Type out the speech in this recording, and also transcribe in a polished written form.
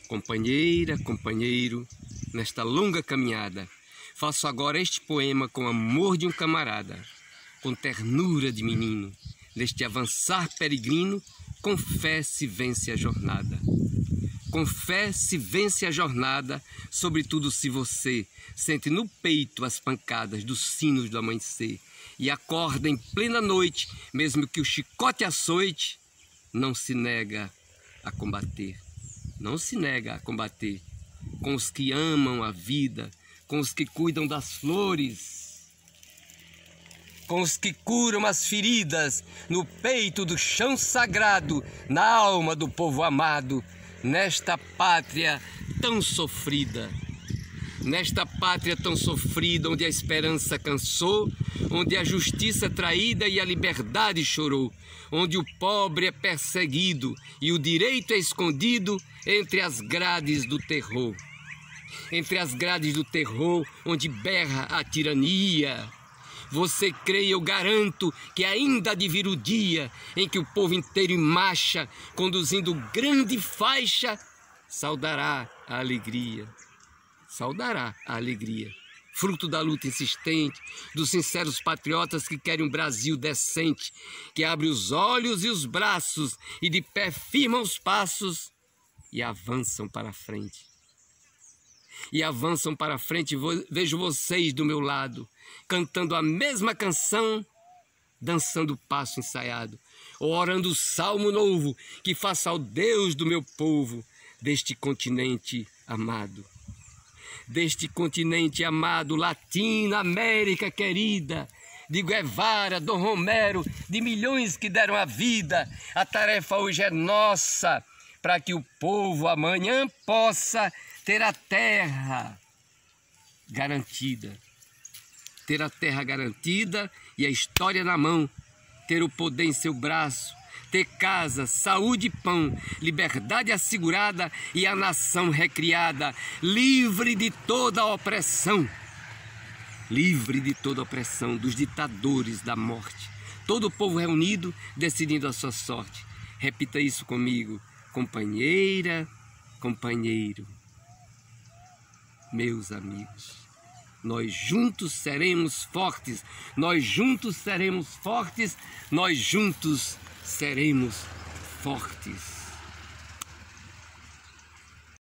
Companheira, companheiro, nesta longa caminhada, faço agora este poema com amor de um camarada, com ternura de menino, neste avançar peregrino, com fé se vence a jornada. Com fé se vence a jornada, sobretudo se você sente no peito as pancadas dos sinos do amanhecer e acorda em plena noite, mesmo que o chicote açoite, não se nega a combater. Não se nega a combater com os que amam a vida, com os que cuidam das flores, com os que curam as feridas no peito do chão sagrado, na alma do povo amado, nesta pátria tão sofrida. Nesta pátria tão sofrida, onde a esperança cansou, onde a justiça é traída e a liberdade chorou, onde o pobre é perseguido e o direito é escondido entre as grades do terror. Entre as grades do terror, onde berra a tirania. Você crê, eu garanto, que ainda há de vir o dia em que o povo inteiro em marcha, conduzindo grande faixa, saudará a alegria. Saudará a alegria, fruto da luta insistente, dos sinceros patriotas que querem um Brasil decente, que abre os olhos e os braços e de pé firmam os passos e avançam para a frente. E avançam para a frente, vejo vocês do meu lado, cantando a mesma canção, dançando o passo ensaiado, ou orando o salmo novo que faça ao Deus do meu povo, deste continente amado. Deste continente amado, Latina, América querida, de Guevara, Dom Romero, de milhões que deram a vida, a tarefa hoje é nossa, para que o povo amanhã possa ter a terra garantida. Ter a terra garantida e a história na mão, ter o poder em seu braço, ter casa, saúde e pão, liberdade assegurada e a nação recriada, livre de toda a opressão. Livre de toda a opressão dos ditadores da morte. Todo o povo reunido, decidindo a sua sorte. Repita isso comigo. Companheira, companheiro, meus amigos, nós juntos seremos fortes, nós juntos seremos fortes, nós juntos seremos fortes.